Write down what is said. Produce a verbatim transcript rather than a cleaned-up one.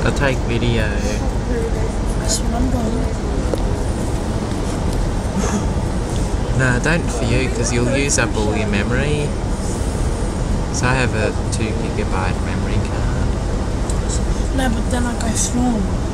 I'll take video. That's what I'm doing. No, don't for you, because you'll use up all your memory. So I have a two gigabyte memory card. No, but then I go through them.